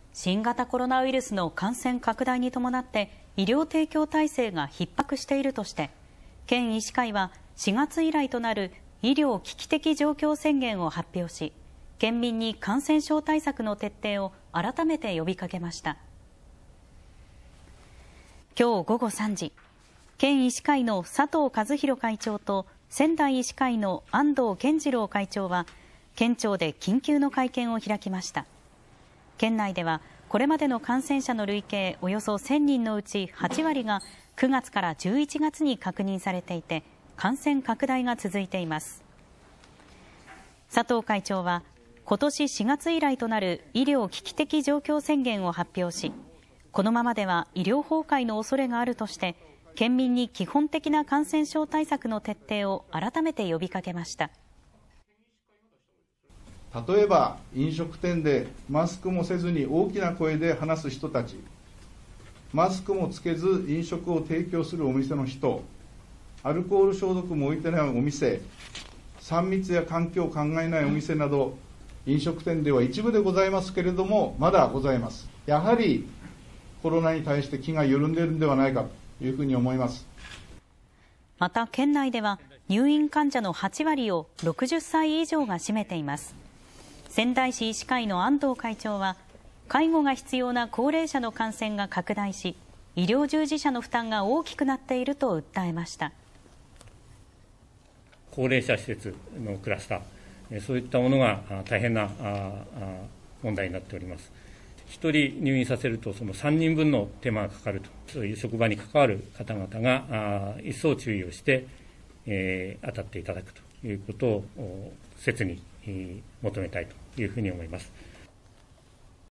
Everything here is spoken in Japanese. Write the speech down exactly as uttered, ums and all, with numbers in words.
新型コロナウイルスの感染拡大に伴って医療提供体制が逼迫しているとして、県医師会はしがつ以来となる医療危機的状況宣言を発表し、県民に感染症対策の徹底を改めて呼びかけました。今日午後さんじ、県医師会の佐藤和弘会長と仙台医師会の安藤健次郎会長は県庁で緊急の会見を開きました。県内ではこれまでの感染者の累計およそせんにんのうちはちわりがくがつからじゅういちがつに確認されていて、感染拡大が続いています。佐藤会長は今年しがつ以来となる医療危機的状況宣言を発表し、このままでは医療崩壊の恐れがあるとして県民に基本的な感染症対策の徹底を改めて呼びかけました。 例えば飲食店でマスクもせずに大きな声で話す人たち、マスクもつけず飲食を提供するお店の人、アルコール消毒も置いてないお店、さん密や環境を考えないお店など、飲食店では一部でございますけれども、まだございます。やはりコロナに対して気が緩んでいるのではないかというふうに思います。 また県内では入院患者のはちわりをろくじゅっさい以上が占めています。仙台市医師会の安藤会長は、介護が必要な高齢者の感染が拡大し、医療従事者の負担が大きくなっていると訴えました。 高齢者施設のクラスター、そういったものが大変な問題になっております。ひとり入院させるとそのさんにんぶんの手間がかかると、そういう職場に関わる方々が一層注意をして、えー、当たっていただくということを切に求めたいというふうに思います。